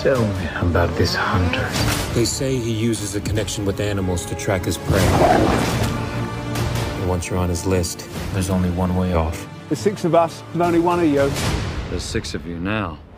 Tell me about this hunter. They say he uses a connection with animals to track his prey. And once you're on his list, there's only one way off. There's 6 of us and only one of you. There's 6 of you now.